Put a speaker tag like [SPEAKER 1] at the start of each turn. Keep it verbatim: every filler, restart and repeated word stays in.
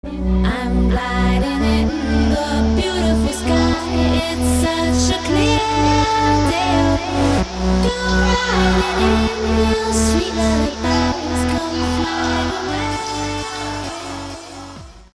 [SPEAKER 1] I'm gliding in the beautiful sky. It's such a clear day.